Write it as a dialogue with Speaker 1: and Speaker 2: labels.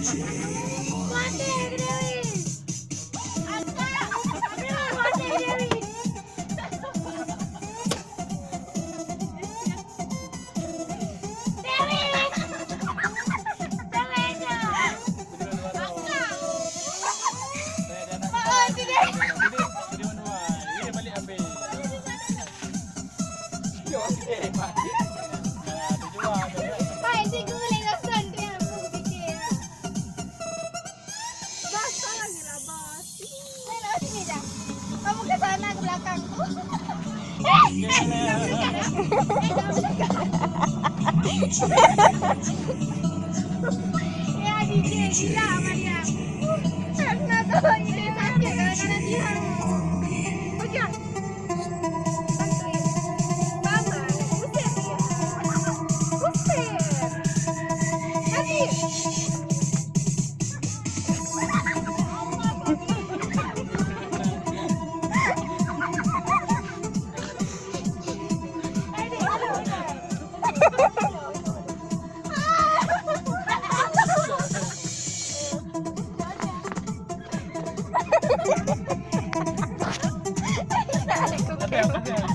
Speaker 1: Kamu ke sana ke belakangku. Ya DJ gila sama dia. Karena tuh ini sakit karena dia. Oke. Bantuin. Mama, usir dia. Usir. Nanti.
Speaker 2: Apa?